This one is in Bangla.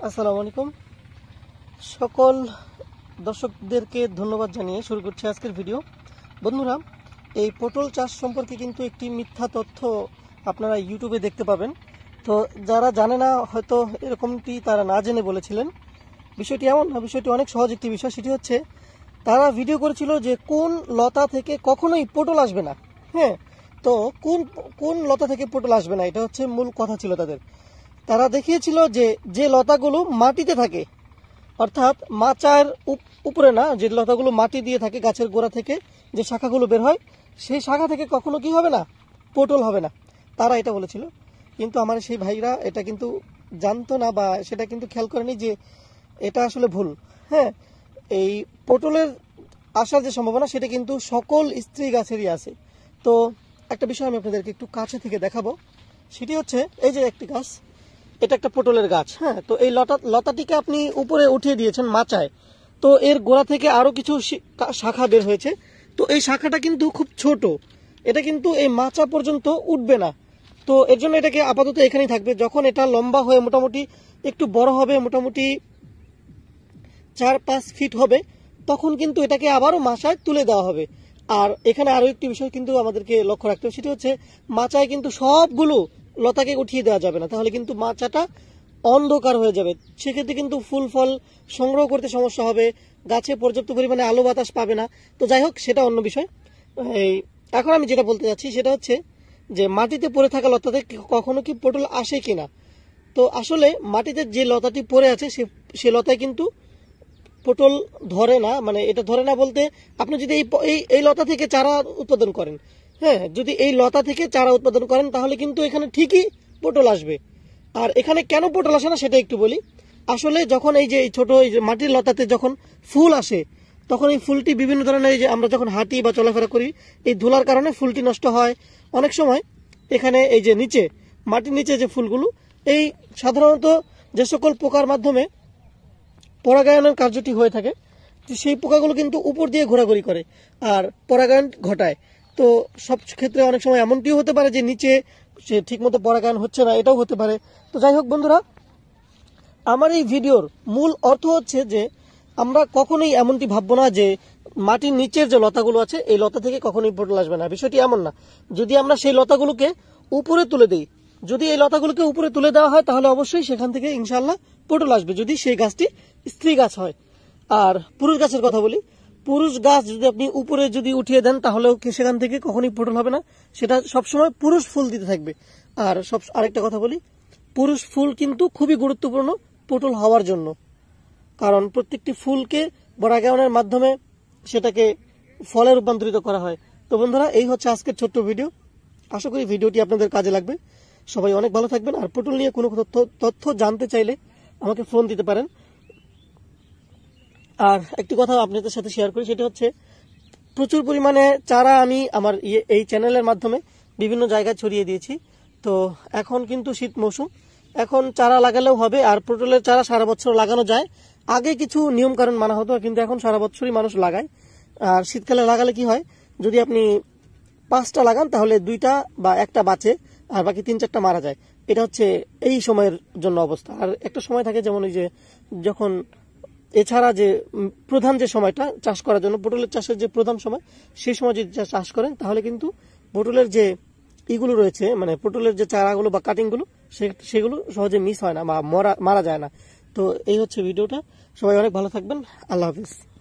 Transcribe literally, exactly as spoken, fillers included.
আসসালামু আলাইকুম সকল দর্শকদেরকে ধন্যবাদ জানিয়ে শুরু করছি আজকের ভিডিও। বন্ধুরা, এই পটল চাষ সম্পর্কে কিন্তু একটি মিথ্যা তথ্য আপনারা ইউটিউবে দেখতে পাবেন। তো যারা জানে না হয়তো এরকমটি তারা না জেনে বলেছিলেন। বিষয়টি এমন না, বিষয়টি অনেক সহজ একটি বিষয়। সেটি হচ্ছে তারা ভিডিও করেছিল যে কোন লতা থেকে কখনোই পটল আসবে না। হ্যাঁ, তো কোন কোন লতা থেকে পটল আসবে না, এটা হচ্ছে মূল কথা ছিল তাদের। তারা দেখিয়েছিল যে যে লতাগুলো মাটিতে থাকে, অর্থাৎ মাচার উপরে না, যে লতাগুলো মাটি দিয়ে থাকে, গাছের গোড়া থেকে যে শাখাগুলো বের হয়, সেই শাখা থেকে কখনো কি হবে না, পটল হবে না। তারা এটা বলেছিল, কিন্তু আমার সেই ভাইরা এটা কিন্তু জানতো না বা সেটা কিন্তু খেয়াল করেনি যে এটা আসলে ভুল। হ্যাঁ, এই পটলের আসার যে সম্ভাবনা সেটা কিন্তু সকল স্ত্রী গাছেরই আছে। তো একটা বিষয় আমি আপনাদেরকে একটু কাছে থেকে দেখাবো। সেটি হচ্ছে এই যে একটি গাছ, এটা একটা পটলের গাছ। হ্যাঁ, তো এই লতা লতাটিকে আপনি উপরে উঠিয়ে দিয়েছেন মাচায়, তো এর গোড়া থেকে আরো কিছু শাখা বের হয়েছে। তো এই শাখাটা কিন্তু খুব ছোট, এটা কিন্তু এই মাচা পর্যন্ত উঠবে না। তো এর জন্য এটাকে আপাতত এখানেই থাকবে। যখন এটা লম্বা হয়ে মোটামুটি একটু বড় হবে, মোটামুটি চার পাঁচ ফিট হবে, তখন কিন্তু এটাকে আবারও মাচায় তুলে দেওয়া হবে। আর এখানে আরো একটি বিষয় কিন্তু আমাদেরকে লক্ষ্য রাখতে হবে, সেটি হচ্ছে মাচায় কিন্তু সবগুলো লতাকে উঠিয়ে দেওয়া যাবে না, তাহলে কিন্তু মাচাটা অন্ধকার হয়ে যাবে। সেক্ষেত্রে কিন্তু ফুল ফল সংগ্রহ করতে সমস্যা হবে, গাছে পর্যাপ্ত পরিমাণে আলো বাতাস পাবে না। তো যাই হোক, সেটা অন্য বিষয়। এই এখন আমি যেটা বলতে যাচ্ছি সেটা হচ্ছে যে মাটিতে পড়ে থাকা লতাতে কখনো কি পটল আসে কিনা। তো আসলে মাটিতে যে লতাটি পড়ে আছে সে সে লতায় কিন্তু পটল ধরে না। মানে এটা ধরে না বলতে, আপনি যদি এই এই লতা থেকে চারা উৎপাদন করেন, হ্যাঁ, যদি এই লতা থেকে চারা উৎপাদন করেন তাহলে কিন্তু এখানে ঠিকই পটল আসবে। আর এখানে কেন পটল আসে না সেটা একটু বলি। আসলে যখন এই যে ছোট এই যে মাটির লতাতে যখন ফুল আসে, তখন এই ফুলটি বিভিন্ন ধরনের, এই যে আমরা যখন হাঁটি বা চলাফেরা করি, এই ধুলার কারণে ফুলটি নষ্ট হয়। অনেক সময় এখানে এই যে নিচে মাটির নিচে যে ফুলগুলো, এই সাধারণত যে সকল পোকার মাধ্যমে পরাগায়নের কার্যটি হয়ে থাকে, সেই পোকাগুলো কিন্তু উপর দিয়ে ঘোরাঘুরি করে আর পরাগায়ন ঘটায়। তো সব ক্ষেত্রে অনেক সময় এমনটিও হতে পারে যে নিচে সে ঠিকমতো পরাগায়ন হচ্ছে না, এটাও হতে পারে। তো যাই হোক বন্ধুরা, আমার এই ভিডিওর মূল অর্থ হচ্ছে যে আমরা কখনোই এমনটি ভাববো না যে মাটির নিচের যে লতাগুলো আছে এই লতা থেকে কখনোই পটল আসবে না। বিষয়টি এমন না। যদি আমরা সেই লতাগুলোকে উপরে তুলে দিই, যদি এই লতাগুলোকে উপরে তুলে দেওয়া হয়, তাহলে অবশ্যই সেখান থেকে ইনশাল্লাহ পটল আসবে, যদি সেই গাছটি স্ত্রী গাছ হয়। আর পুরুষ গাছের কথা বলি, পুরুষ গাছ যদি আপনি উপরে যদি উঠিয়ে দেন, তাহলেও সেখান থেকে কখনোই পটল হবে না। সেটা সবসময় পুরুষ ফুল দিতে থাকবে। আর সব আরেকটা কথা বলি, পুরুষ ফুল কিন্তু খুবই গুরুত্বপূর্ণ পটল হওয়ার জন্য, কারণ প্রত্যেকটি ফুলকে পরাগায়নের মাধ্যমে সেটাকে ফলে রূপান্তরিত করা হয়। তো বন্ধুরা, এই হচ্ছে আজকের ছোট্ট ভিডিও। আশা করি ভিডিওটি আপনাদের কাজে লাগবে। সবাই অনেক ভালো থাকবেন। আর পটল নিয়ে কোনো তথ্য তথ্য জানতে চাইলে আমাকে ফোন দিতে পারেন। আর একটি কথা আপনাদের সাথে শেয়ার করি, সেটা হচ্ছে প্রচুর পরিমাণে চারা আমি আমার এই চ্যানেলের মাধ্যমে বিভিন্ন জায়গায় ছড়িয়ে দিয়েছি। তো এখন কিন্তু শীত মৌসুম, এখন চারা লাগালেও হবে। আর পটলের চারা সারা বছর লাগানো যায়। আগে কিছু নিয়ম কানুন মানা হতো, কিন্তু এখন সারা বছরই মানুষ লাগায়। আর শীতকালে লাগালে কি হয়, যদি আপনি পাঁচটা লাগান তাহলে দুইটা বা একটা বাঁচে, আর বাকি তিন চারটা মারা যায়। এটা হচ্ছে এই সময়ের জন্য অবস্থা। আর একটা সময় থাকে, যেমন ওই যে যখন এছাড়া যে প্রধান যে সময়টা চাষ করার জন্য, পটলের চাষের যে প্রধান সময়, সেই সময় যদি চাষ করেন তাহলে কিন্তু পটলের যে ইগুলো রয়েছে, মানে পটলের যে চারাগুলো বা কাটিংগুলো, সেগুলো সহজে মিস হয় না বা মারা মারা যায় না। তো এই হচ্ছে ভিডিওটা। সবাই অনেক ভালো থাকবেন। আল্লাহ হাফিজ।